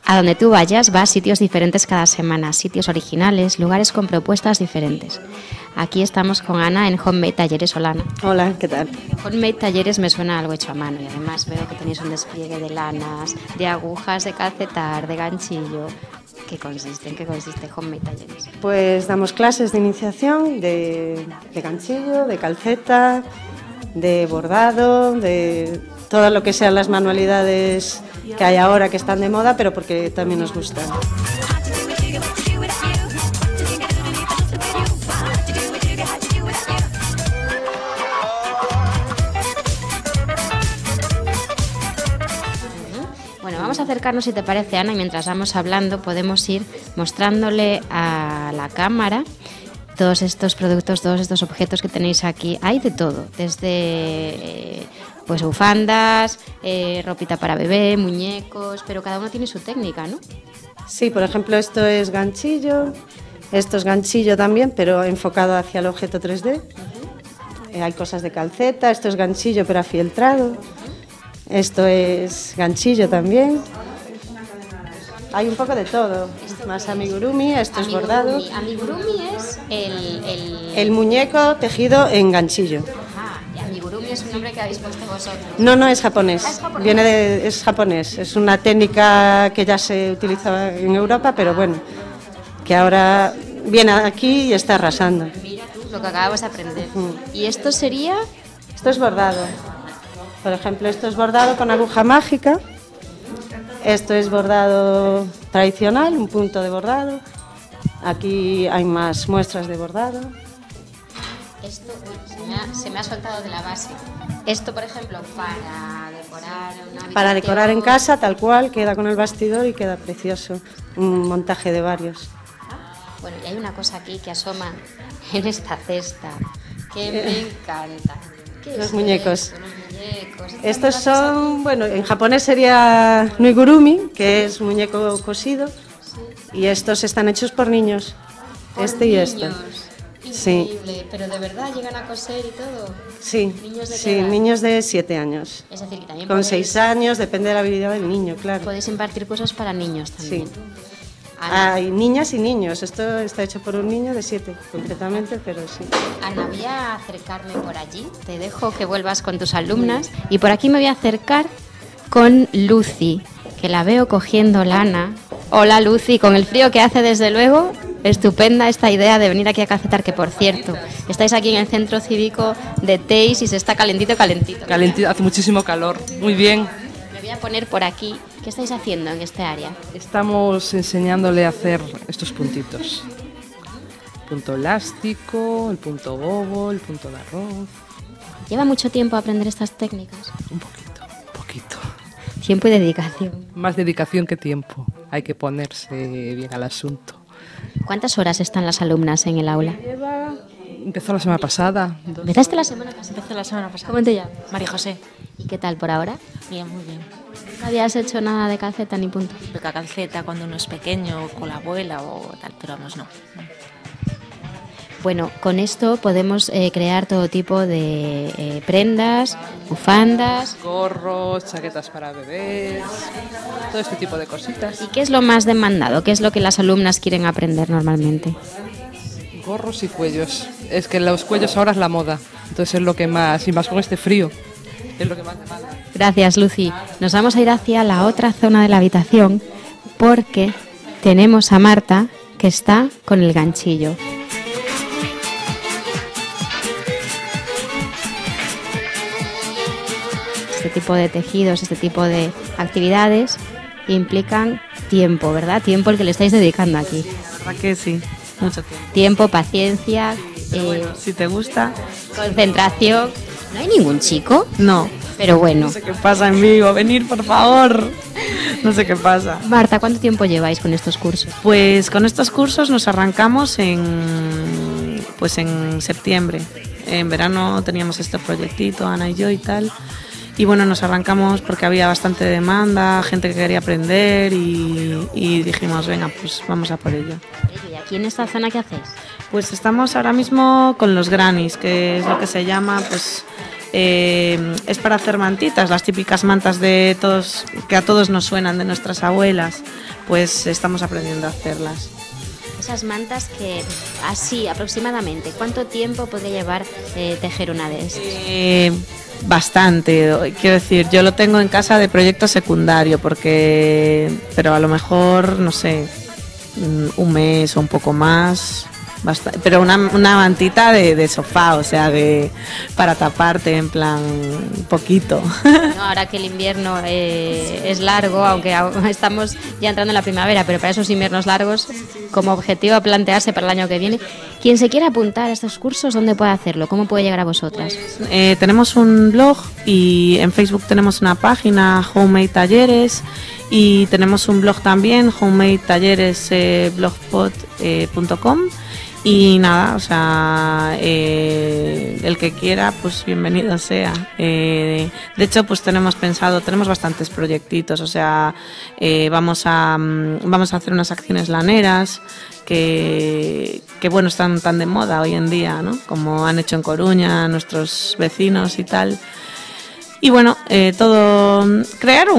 a donde tú vayas, va a sitios diferentes cada semana, sitios originales, lugares con propuestas diferentes. Aquí estamos con Ana en Homemade Talleres. Hola, Ana. Hola, ¿qué tal? Homemade Talleres me suena a algo hecho a mano y además veo que tenéis un despliegue de lanas, de agujas, de calcetar, de ganchillo. ¿En qué consiste Homemade Talleres? Pues damos clases de iniciación de ganchillo, de calceta, de bordado, de todo lo que sean las manualidades que hay ahora que están de moda, pero porque también nos gustan. Bueno, vamos a acercarnos, si te parece, Ana, y mientras vamos hablando podemos ir mostrándole a la cámara todos estos productos, todos estos objetos que tenéis aquí. Hay de todo, desde pues bufandas, ropita para bebé, muñecos, pero cada uno tiene su técnica, ¿no? Sí, por ejemplo, esto es ganchillo, esto es ganchillo también, pero enfocado hacia el objeto 3D. Hay cosas de calceta, esto es ganchillo pero afieltrado, esto es ganchillo también. Hay un poco de todo, más amigurumi, esto es bordado. Amigurumi es el muñeco tejido en ganchillo. Amigurumi es un nombre que habéis puesto vosotros. No, es japonés. Es japonés. Es una técnica que ya se utilizaba en Europa, pero bueno, que ahora viene aquí y está arrasando. Mira tú lo que acabamos de aprender. ¿Y esto sería? Esto es bordado. Por ejemplo, esto es bordado con aguja mágica. Esto es bordado tradicional, un punto de bordado. Aquí hay más muestras de bordado. Esto se me ha soltado de la base. Esto, por ejemplo, para decorar una habitación. Para decorar en casa, tal cual, queda con el bastidor y queda precioso. Un montaje de varios. Bueno, y hay una cosa aquí que asoma en esta cesta que me encanta. Los muñecos. Estos son, bueno, en japonés sería nuigurumi, que es muñeco cosido, y estos están hechos por niños, y este. Sí. Pero de verdad llegan a coser y todo. Sí, ¿Niños de qué sí, edad? niños de 7 años. Es decir, que también con 6 años, depende de la habilidad del niño, claro. Podéis impartir cursos para niños también. Sí. Hay niñas y niños. Esto está hecho por un niño de 7, concretamente, pero sí. Ana, voy a acercarme por allí. Te dejo que vuelvas con tus alumnas. Y por aquí me voy a acercar con Lucy, que la veo cogiendo lana. Hola, Lucy, con el frío que hace, desde luego, estupenda esta idea de venir aquí a calcetar, que por cierto, estáis aquí en el centro cívico de Teis y se está calentito. Calentito, hace muchísimo calor. Muy bien. Me voy a poner por aquí. ¿Qué estáis haciendo en este área? Estamos enseñándole a hacer estos puntitos. El punto elástico, el punto bobo, el punto de arroz. ¿Lleva mucho tiempo aprender estas técnicas? Un poquito. Tiempo y dedicación. Más dedicación que tiempo. Hay que ponerse bien al asunto. ¿Cuántas horas están las alumnas en el aula? Empezó la semana pasada. ¿Empezaste la semana pasada? Empecé la semana pasada. ¿Cómo te llamas? María José. ¿Y qué tal por ahora? Bien, muy bien. ¿Nunca habías hecho nada de calceta ni punto? Toca calceta cuando uno es pequeño, con la abuela o tal, pero vamos, no. Bueno, con esto podemos crear todo tipo de prendas, bufandas. Gorros, chaquetas para bebés, todo este tipo de cositas. ¿Y qué es lo más demandado? ¿Qué es lo que las alumnas quieren aprender normalmente? Gorros y cuellos. Es que los cuellos ahora es la moda. Entonces es lo que más, y más con este frío, es lo que más demanda. Gracias, Lucy. Nos vamos a ir hacia la otra zona de la habitación porque tenemos a Marta, que está con el ganchillo. Este tipo de tejidos, este tipo de actividades implican tiempo, ¿verdad? Tiempo el que le estáis dedicando aquí. La verdad que sí, mucho tiempo. Tiempo, paciencia, Bueno, si te gusta. concentración. ¿No hay ningún chico? No. Pero bueno. No sé qué pasa en Vigo, venir por favor. No sé qué pasa. Marta, ¿cuánto tiempo lleváis con estos cursos? Pues con estos cursos nos arrancamos en septiembre. En verano teníamos este proyectito, Ana y yo y tal. Y bueno, nos arrancamos porque había bastante demanda, gente que quería aprender y dijimos, venga, pues vamos a por ello. ¿Y aquí en esta zona qué hacéis? Pues estamos ahora mismo con los grannies, que es lo que se llama, pues es para hacer mantitas, las típicas mantas de todos, que a todos nos suenan de nuestras abuelas, pues estamos aprendiendo a hacerlas. Esas mantas que, así aproximadamente, ¿cuánto tiempo podría llevar tejer una de esas? Bastante, quiero decir, yo lo tengo en casa de proyecto secundario, pero a lo mejor, no sé, un mes o un poco más. Pero una mantita de sofá, o sea, para taparte, en plan, poquito. No, ahora que el invierno es largo, aunque estamos ya entrando en la primavera, pero para esos inviernos largos, como objetivo a plantearse para el año que viene, quien se quiera apuntar a estos cursos, ¿dónde puede hacerlo? ¿Cómo puede llegar a vosotras? Tenemos un blog y en Facebook tenemos una página, Homemade Talleres, y tenemos un blog también, homemadetalleresblogspot.com. Y nada, o sea, el que quiera, pues bienvenido sea. De hecho, pues tenemos bastantes proyectitos, o sea, vamos a hacer unas acciones laneras que bueno, están tan de moda hoy en día, ¿no? Como han hecho en Coruña nuestros vecinos y tal. Y bueno, crear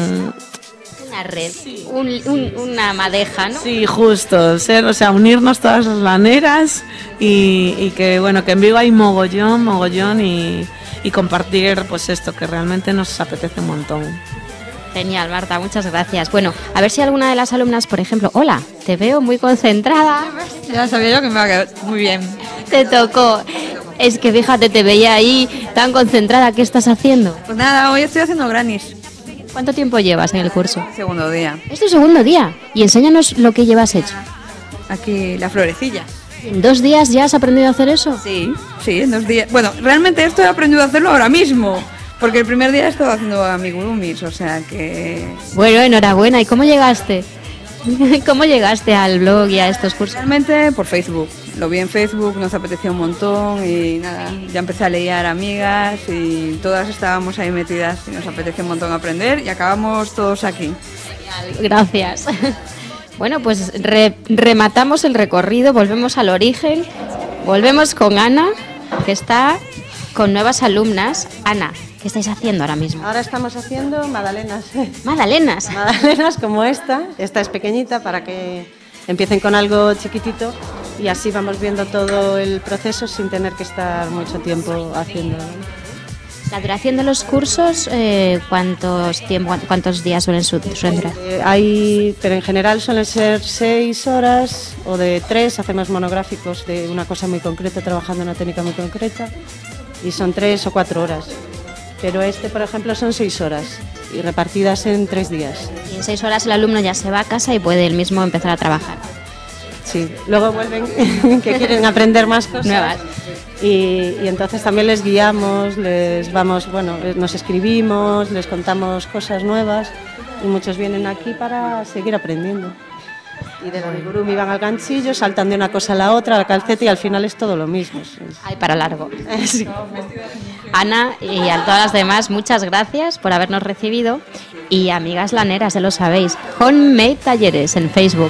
una red, sí. Una madeja, ¿no? Sí, justo, unirnos todas las laneras y que bueno, que en Vigo hay mogollón y compartir pues esto que realmente nos apetece un montón. Genial, Marta, muchas gracias. Bueno, a ver si alguna de las alumnas, por ejemplo, hola, te veo muy concentrada. Ya sabía yo que me va a quedar muy bien. Te tocó. Es que fíjate, te veía ahí tan concentrada. ¿Qué estás haciendo? Pues nada, hoy estoy haciendo granis. ¿Cuánto tiempo llevas en el curso? Segundo día. ¿Es tu segundo día? Y enséñanos lo que llevas hecho. Aquí la florecilla. ¿En 2 días ya has aprendido a hacer eso? Sí, en 2 días. Bueno, realmente esto he aprendido a hacerlo ahora mismo. Porque el primer día he estado haciendo amigurumis, o sea que... Bueno, enhorabuena. ¿Y cómo llegaste? ¿Cómo llegaste al blog y a estos cursos? Realmente por Facebook. Lo vi en Facebook, nos apeteció un montón y nada, ya empecé a leer amigas y todas estábamos ahí metidas y nos apeteció un montón aprender y acabamos todos aquí. Gracias. Bueno, pues rematamos el recorrido, volvemos al origen, volvemos con Ana, que está con nuevas alumnas. Ana, ¿qué estáis haciendo ahora mismo? Ahora estamos haciendo magdalenas. ¿Magdalenas? Magdalenas como esta es pequeñita para que empiecen con algo chiquitito y así vamos viendo todo el proceso sin tener que estar mucho tiempo haciéndolo. La duración de los cursos, ¿cuántos días suelen durar? Pero en general suelen ser 6 horas o de 3, hacemos monográficos de una cosa muy concreta, trabajando en una técnica muy concreta, y son 3 o 4 horas. Pero por ejemplo, son 6 horas y repartidas en 3 días. Y en 6 horas el alumno ya se va a casa y puede él mismo empezar a trabajar. Sí, luego vuelven que quieren aprender más cosas nuevas. Y entonces también les guiamos, nos escribimos, les contamos cosas nuevas y muchos vienen aquí para seguir aprendiendo. Y del amigurumi van al ganchillo, saltan de una cosa a la otra, a la calceta y al final es todo lo mismo. Hay para largo. Sí. Ana y a todas las demás, muchas gracias por habernos recibido y amigas laneras, ya lo sabéis, Homemade Talleres en Facebook.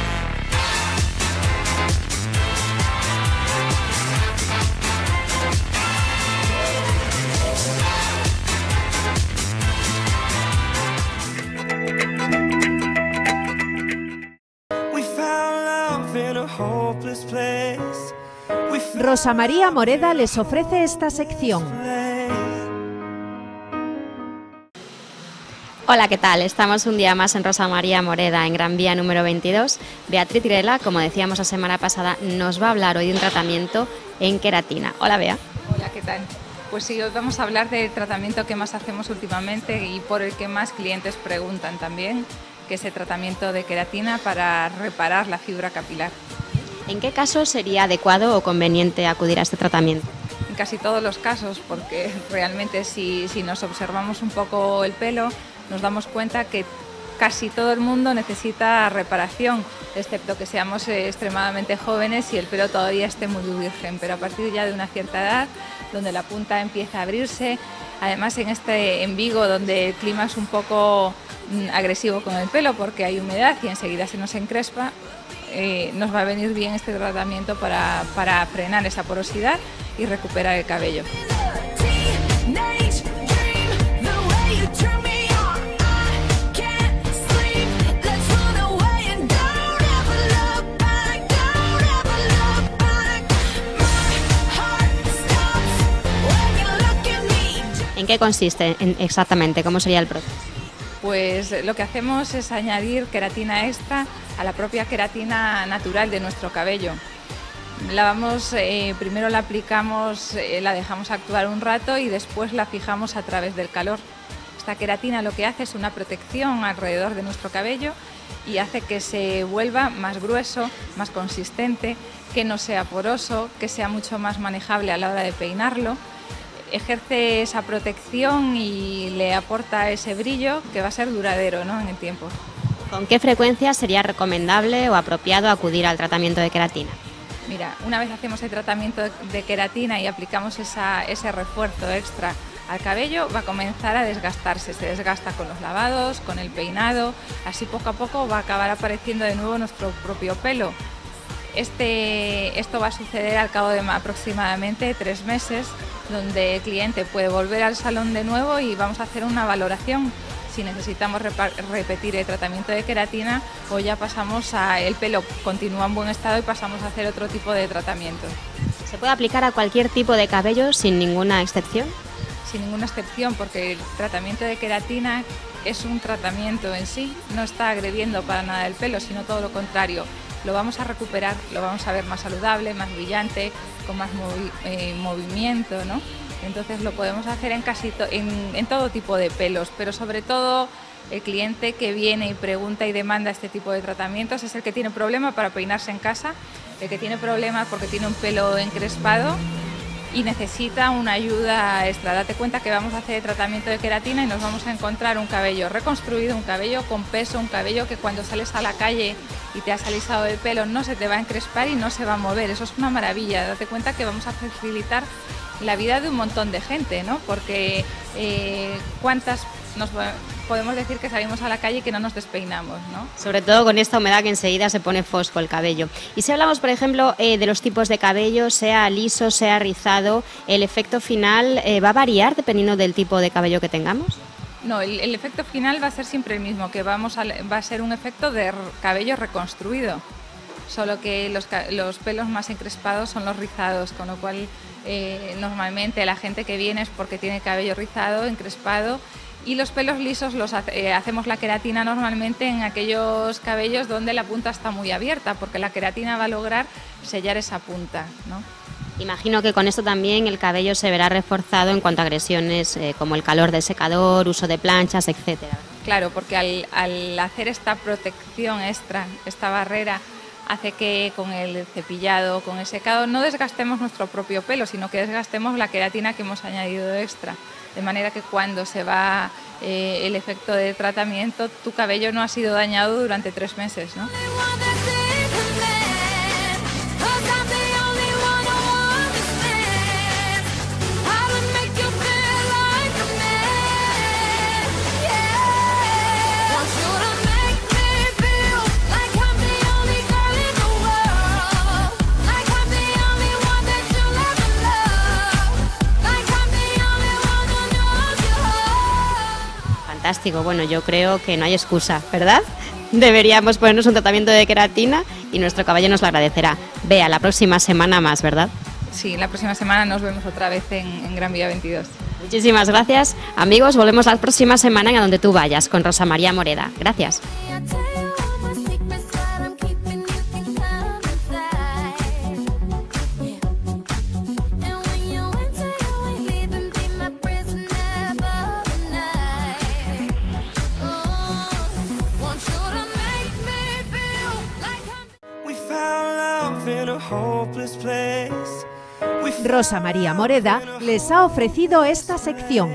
Rosa María Moreda les ofrece esta sección. Hola, ¿qué tal? Estamos un día más en Rosa María Moreda, en Gran Vía número 22. Beatriz Tirela, como decíamos la semana pasada, nos va a hablar hoy de un tratamiento en queratina. Hola, Bea. Hola, ¿qué tal? Pues sí, hoy vamos a hablar del tratamiento que más hacemos últimamente y por el que más clientes preguntan también, que es el tratamiento de queratina para reparar la fibra capilar. ¿En qué casos sería adecuado o conveniente acudir a este tratamiento? En casi todos los casos, porque realmente si nos observamos un poco el pelo, nos damos cuenta que casi todo el mundo necesita reparación, excepto que seamos extremadamente jóvenes y el pelo todavía esté muy virgen, pero a partir ya de una cierta edad, donde la punta empieza a abrirse, además en Vigo, donde el clima es un poco agresivo con el pelo porque hay humedad y enseguida se nos encrespa, nos va a venir bien este tratamiento para frenar esa porosidad y recuperar el cabello. ¿En qué consiste exactamente? ¿Cómo sería el proceso? Pues lo que hacemos es añadir queratina extra a la propia queratina natural de nuestro cabello. Primero la aplicamos, la dejamos actuar un rato y después la fijamos a través del calor. Esta queratina lo que hace es una protección alrededor de nuestro cabello y hace que se vuelva más grueso, más consistente, que no sea poroso, que sea mucho más manejable a la hora de peinarlo. Ejerce esa protección y le aporta ese brillo que va a ser duradero, ¿no?, en el tiempo. ¿Con qué frecuencia sería recomendable o apropiado acudir al tratamiento de queratina? Mira, una vez hacemos el tratamiento de queratina y aplicamos ese refuerzo extra al cabello, va a comenzar a desgastarse. Se desgasta con los lavados, con el peinado, así poco a poco va a acabar apareciendo de nuevo nuestro propio pelo. Esto va a suceder al cabo de aproximadamente 3 meses, donde el cliente puede volver al salón de nuevo y vamos a hacer una valoración si necesitamos repetir el tratamiento de queratina o ya pasamos el pelo continúa en buen estado y pasamos a hacer otro tipo de tratamiento. ¿Se puede aplicar a cualquier tipo de cabello sin ninguna excepción? Sin ninguna excepción, porque el tratamiento de queratina es un tratamiento en sí, no está agrediendo para nada el pelo, sino todo lo contrario. Lo vamos a recuperar, lo vamos a ver más saludable, más brillante, con más movimiento, ¿no? Entonces lo podemos hacer en todo tipo de pelos, pero sobre todo el cliente que viene y pregunta y demanda este tipo de tratamientos es el que tiene problemas para peinarse en casa, el que tiene problemas porque tiene un pelo encrespado y necesita una ayuda extra. Date cuenta que vamos a hacer el tratamiento de queratina y nos vamos a encontrar un cabello reconstruido, un cabello con peso, un cabello que cuando sales a la calle y te has alisado el pelo no se te va a encrespar y no se va a mover. Eso es una maravilla. Date cuenta que vamos a facilitar la vida de un montón de gente, ¿no? Porque cuántas podemos decir que salimos a la calle y que no nos despeinamos, ¿no? Sobre todo con esta humedad que enseguida se pone fosco el cabello. Y si hablamos, por ejemplo, de los tipos de cabello, sea liso, sea rizado, ¿el efecto final va a variar dependiendo del tipo de cabello que tengamos? No, el efecto final va a ser siempre el mismo, que va a ser un efecto de cabello reconstruido. Solo que los pelos más encrespados son los rizados, con lo cual normalmente la gente que viene es porque tiene cabello rizado, encrespado, y los pelos lisos hacemos la queratina normalmente en aquellos cabellos donde la punta está muy abierta, porque la queratina va a lograr sellar esa punta, ¿no? Imagino que con esto también el cabello se verá reforzado en cuanto a agresiones como el calor del secador, uso de planchas, etcétera. Claro, porque al hacer esta protección extra, esta barrera, hace que con el cepillado, con el secado, no desgastemos nuestro propio pelo, sino que desgastemos la queratina que hemos añadido extra. De manera que cuando se va el efecto de tratamiento, tu cabello no ha sido dañado durante 3 meses, ¿no? Fantástico, bueno, yo creo que no hay excusa, ¿verdad? Deberíamos ponernos un tratamiento de queratina y nuestro cabello nos lo agradecerá. Vea, la próxima semana más, ¿verdad? Sí, la próxima semana nos vemos otra vez en Gran Vía 22. Muchísimas gracias. Amigos, volvemos la próxima semana en A Donde Tú Vayas con Rosa María Moreda. Gracias. Rosa María Moreda les ha ofrecido esta sección.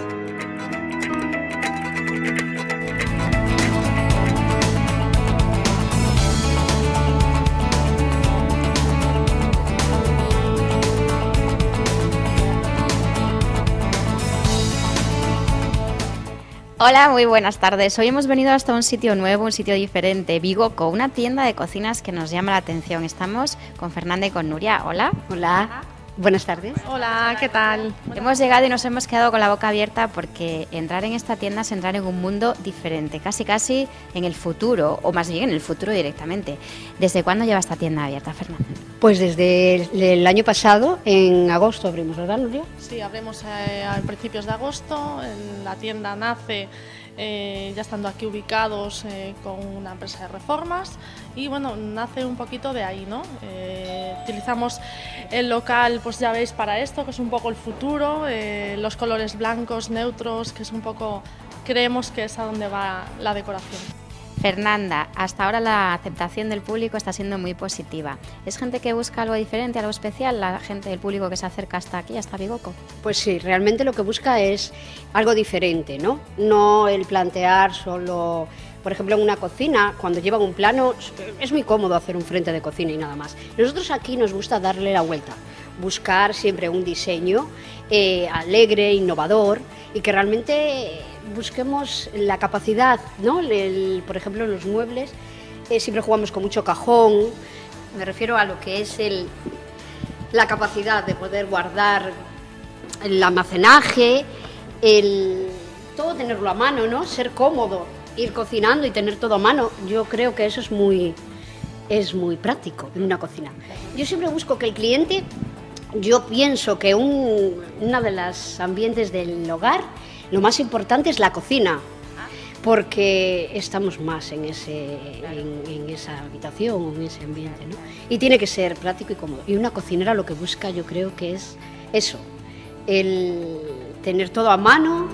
Hola, muy buenas tardes. Hoy hemos venido hasta un sitio nuevo, un sitio diferente, Bigoco, una tienda de cocinas que nos llama la atención. Estamos con Fernanda y con Nuria. Hola. Hola. Buenas tardes. Hola, ¿qué tal? Hemos llegado y nos hemos quedado con la boca abierta porque entrar en esta tienda es entrar en un mundo diferente, casi en el futuro, o más bien en el futuro directamente. ¿Desde cuándo lleva esta tienda abierta, Fernanda? Pues desde el año pasado, en agosto abrimos, ¿verdad, Nuria? Sí, abrimos a principios de agosto. La tienda nace ya estando aquí ubicados con una empresa de reformas y bueno, nace un poquito de ahí, ¿no? Utilizamos el local, pues ya veis, para esto, que es un poco el futuro, los colores blancos, neutros, que es un poco, creemos que es a donde va la decoración. Fernanda, hasta ahora la aceptación del público está siendo muy positiva. ¿Es gente que busca algo diferente, algo especial, la gente del público que se acerca hasta aquí, hasta Vigoco? Pues sí, realmente lo que busca es algo diferente, ¿no? No el plantear solo, por ejemplo, en una cocina, cuando llevan un plano, es muy cómodo hacer un frente de cocina y nada más. Nosotros aquí nos gusta darle la vuelta, buscar siempre un diseño alegre, innovador y que realmente busquemos la capacidad, ¿no? Por ejemplo, en los muebles siempre jugamos con mucho cajón, me refiero a lo que es la capacidad de poder guardar el almacenaje, todo tenerlo a mano, ¿no? Ser cómodo, ir cocinando y tener todo a mano. Yo creo que eso es muy práctico en una cocina. Yo siempre busco que el cliente, yo pienso que una de los ambientes del hogar, lo más importante es la cocina, porque estamos más en esa habitación, en ese ambiente, ¿no? Y tiene que ser práctico y cómodo. Y una cocinera lo que busca, yo creo que es eso, el tener todo a mano.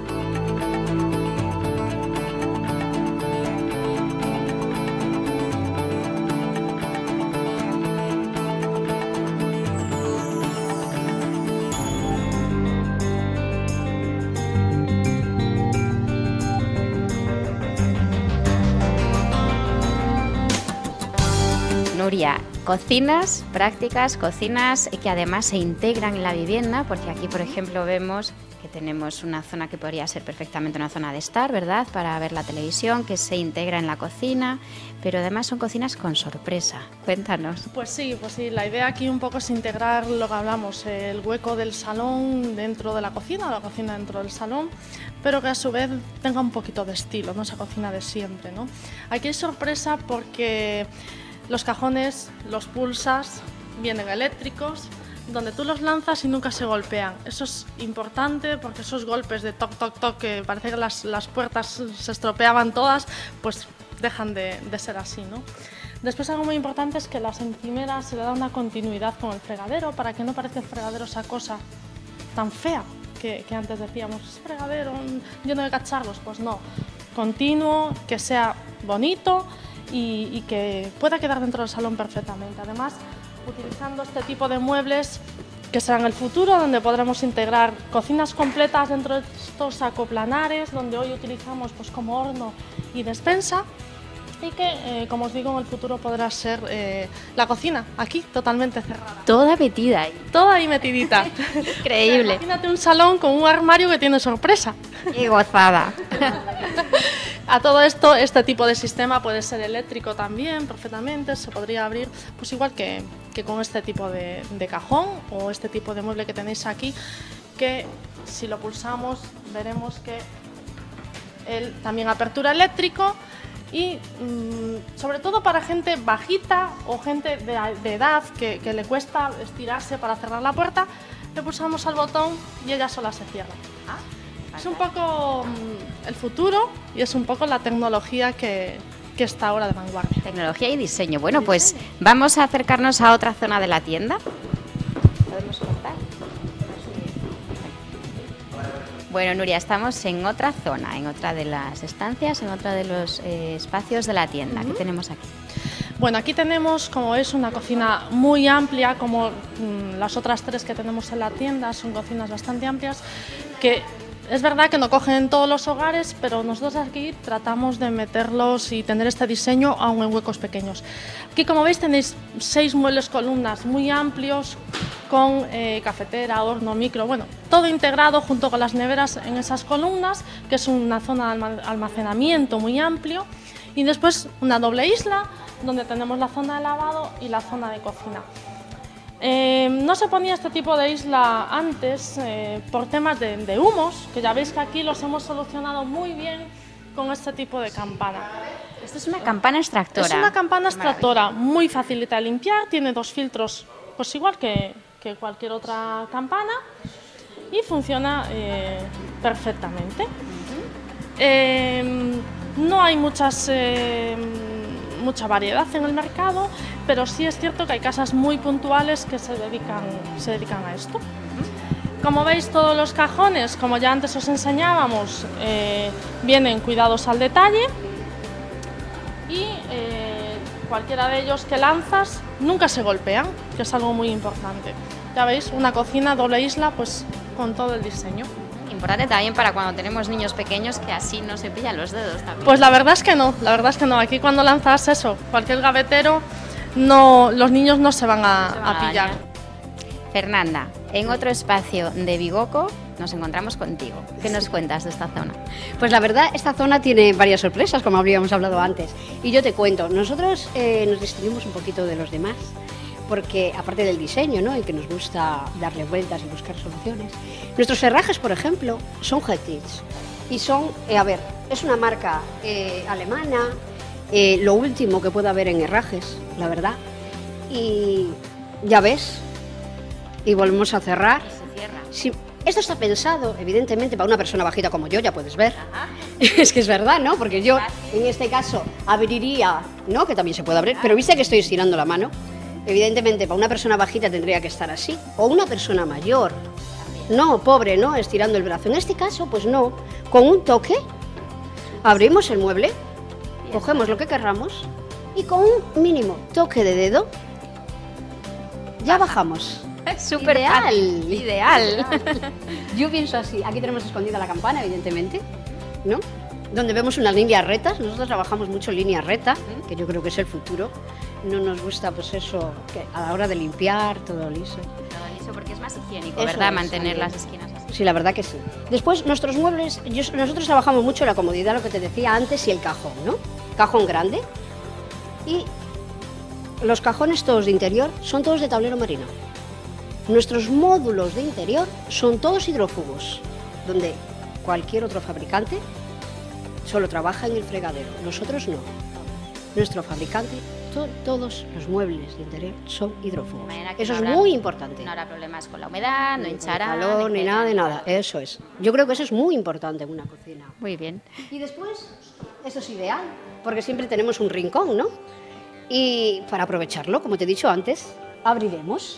Nuria, cocinas prácticas, cocinas que además se integran en la vivienda, porque aquí, por ejemplo, vemos que tenemos una zona que podría ser perfectamente una zona de estar, ¿verdad?, para ver la televisión, que se integra en la cocina, pero además son cocinas con sorpresa. Cuéntanos. Pues sí, la idea aquí un poco es integrar lo que hablamos, el hueco del salón dentro de la cocina dentro del salón, pero que a su vez tenga un poquito de estilo, no esa cocina de siempre, ¿no? Aquí hay sorpresa porque los cajones los pulsas, vienen eléctricos, donde tú los lanzas y nunca se golpean. Eso es importante porque esos golpes de toc, toc, toc, que parece que las puertas se estropeaban todas, pues dejan de ser así, ¿no? Después algo muy importante es que las encimeras se le da una continuidad con el fregadero para que no parezca el fregadero esa cosa tan fea que antes decíamos, es fregadero lleno de cacharros. Pues no, continuo, que sea bonito y que pueda quedar dentro del salón perfectamente. Además, utilizando este tipo de muebles que serán el futuro, donde podremos integrar cocinas completas dentro de estos acoplanares, donde hoy utilizamos pues como horno y despensa, y que, como os digo, en el futuro podrá ser la cocina aquí totalmente cerrada. Toda metida ahí. Toda ahí metidita. Increíble. Imagínate un salón con un armario que tiene sorpresa. ¡Qué gozada! A todo esto, este tipo de sistema puede ser eléctrico también, perfectamente, se podría abrir, pues igual que con este tipo de cajón o este tipo de mueble que tenéis aquí, que si lo pulsamos veremos que él también apertura eléctrico y sobre todo para gente bajita o gente de edad que le cuesta estirarse para cerrar la puerta, le pulsamos al botón y ella sola se cierra. Es un poco el futuro y es un poco la tecnología que está ahora de vanguardia. Tecnología y diseño. Bueno, pues vamos a acercarnos a otra zona de la tienda. ¿Podemos cortar? Bueno, Nuria, estamos en otra zona, en otra de las estancias, en otro de los espacios de la tienda. ¿Qué tenemos aquí? Bueno, aquí tenemos, como veis, una cocina muy amplia, como las otras tres que tenemos en la tienda, son cocinas bastante amplias, que es verdad que no cogen todos los hogares, pero nosotros aquí tratamos de meterlos y tener este diseño aún en huecos pequeños. Aquí, como veis, tenéis 6 muebles columnas muy amplios, con cafetera, horno, micro, bueno, todo integrado junto con las neveras en esas columnas, que es una zona de almacenamiento muy amplio, y después una doble isla, donde tenemos la zona de lavado y la zona de cocina. No se ponía este tipo de isla antes por temas de humos, que ya veis que aquí los hemos solucionado muy bien con este tipo de campana. Esto es una campana extractora. Es una campana extractora, muy facilita de limpiar, tiene 2 filtros, pues igual que cualquier otra campana, y funciona perfectamente. No hay mucha variedad en el mercado, pero sí es cierto que hay casas muy puntuales que se dedican a esto. Como veis, todos los cajones, como ya antes os enseñábamos, vienen cuidados al detalle, y cualquiera de ellos que lanzas nunca se golpean, que es algo muy importante. Ya veis, una cocina doble isla, pues con todo el diseño. Importante también para cuando tenemos niños pequeños, que así no se pillan los dedos también. Pues la verdad es que no. Aquí cuando lanzas eso, cualquier gavetero, no, los niños no se van a pillar. Fernanda, en otro espacio de Vigoco nos encontramos contigo. ¿Qué nos cuentas de esta zona? Pues la verdad, esta zona tiene varias sorpresas, como habíamos hablado antes. Y yo te cuento, nosotros nos distinguimos un poquito de los demás, porque aparte del diseño, ¿no?, y que nos gusta darle vueltas y buscar soluciones, nuestros herrajes, por ejemplo, son Hettich. Y son, es una marca alemana, lo último que puede haber en herrajes, la verdad. Y ya ves, y volvemos a cerrar. Se cierra. Sí, esto está pensado, evidentemente, para una persona bajita como yo, ya puedes ver. Es que es verdad, ¿no? Porque yo, en este caso, abriría, ¿no?, que también se puede abrir, pero viste que estoy estirando la mano. Evidentemente, para una persona bajita tendría que estar así, o una persona mayor. No, pobre, ¿no?, estirando el brazo. En este caso, pues no. Con un toque, abrimos el mueble, cogemos lo que querramos y con un mínimo toque de dedo, ya bajamos. Súper fácil. Ideal. Yo pienso así. Aquí tenemos escondida la campana, evidentemente, ¿no?, donde vemos unas líneas rectas. Nosotros trabajamos mucho en línea recta, que yo creo que es el futuro. No nos gusta, pues eso, que a la hora de limpiar, todo liso. Todo liso, porque es más higiénico, ¿verdad? Mantener las esquinas así. Sí, la verdad que sí. Después, nuestros muebles, nosotros trabajamos mucho la comodidad, lo que te decía antes, y el cajón, ¿no? Cajón grande. Y los cajones todos de interior son todos de tablero marino. Nuestros módulos de interior son todos hidrófugos, donde cualquier otro fabricante solo trabaja en el fregadero, nosotros no. Nuestro fabricante, todos los muebles de interior son hidrófugos. Eso es muy importante. No habrá problemas con la humedad, no hinchará. Calor, ni nada de nada, eso es. Yo creo que eso es muy importante en una cocina. Muy bien. Y después, eso es ideal, porque siempre tenemos un rincón, ¿no? Y para aprovecharlo, como te he dicho antes, abriremos.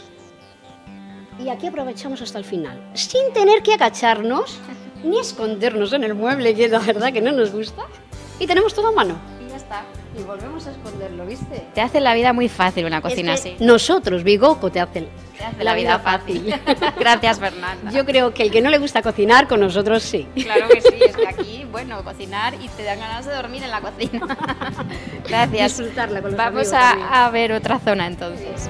Y aquí aprovechamos hasta el final, sin tener que agacharnos ni escondernos en el mueble, que es la verdad que no nos gusta. Y tenemos todo a mano. Y ya está. Y volvemos a esconderlo, ¿viste? Te hace la vida muy fácil una cocina así. Nosotros, Vigoco, te hace la vida fácil. Gracias, Fernanda. Yo creo que el que no le gusta cocinar, con nosotros sí. Claro que sí, es que aquí, bueno, cocinar y te dan ganas de dormir en la cocina. Gracias. Disfrutarla con los Vamos amigos a ver otra zona entonces.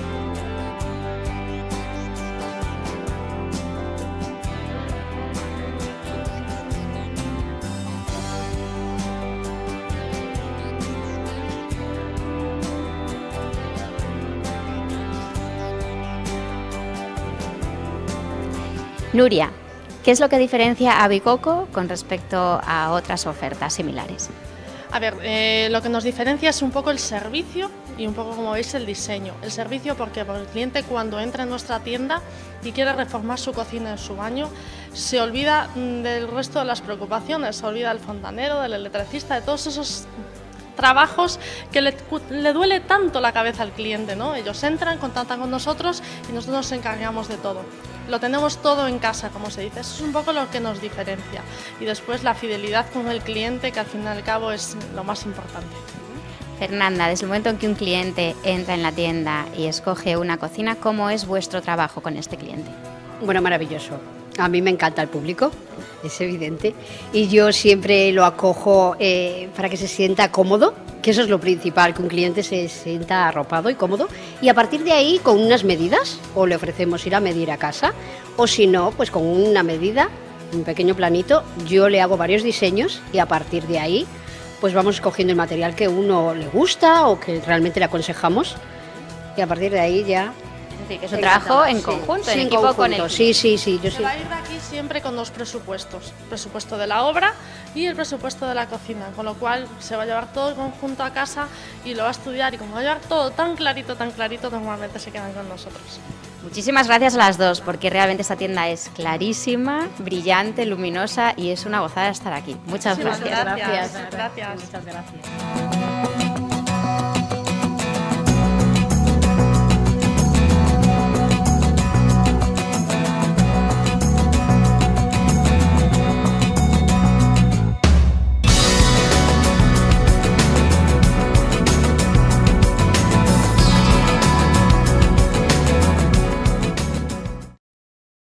Nuria, ¿qué es lo que diferencia a Vigoco con respecto a otras ofertas similares? A ver, lo que nos diferencia es un poco el servicio y un poco, como veis, el diseño. El servicio porque el cliente, cuando entra en nuestra tienda y quiere reformar su cocina y su baño, se olvida del resto de las preocupaciones, se olvida del fontanero, del electricista, de todos esos trabajos que le duele tanto la cabeza al cliente, ¿no? Ellos entran, contactan con nosotros y nosotros nos encargamos de todo. Lo tenemos todo en casa, como se dice. Eso es un poco lo que nos diferencia. Y después la fidelidad con el cliente, que al fin y al cabo es lo más importante. Fernanda, desde el momento en que un cliente entra en la tienda y escoge una cocina, ¿cómo es vuestro trabajo con este cliente? Bueno, maravilloso. A mí me encanta el público, es evidente, y yo siempre lo acojo para que se sienta cómodo, que eso es lo principal, que un cliente se sienta arropado y cómodo, y a partir de ahí, con unas medidas, o le ofrecemos ir a medir a casa, o si no, pues con una medida, un pequeño planito, yo le hago varios diseños y a partir de ahí, pues vamos escogiendo el material que uno le gusta o que realmente le aconsejamos, y a partir de ahí ya Es decir, que es un trabajo en conjunto, en equipo conjunto. con el... Sí. Yo Se va a ir de aquí siempre con 2 presupuestos, el presupuesto de la obra y el presupuesto de la cocina, con lo cual se va a llevar todo el conjunto a casa y lo va a estudiar, y como va a llevar todo tan clarito, normalmente se quedan con nosotros. Muchísimas gracias a las dos, porque realmente esta tienda es clarísima, brillante, luminosa y es una gozada estar aquí. Muchas gracias. Gracias. Muchas gracias.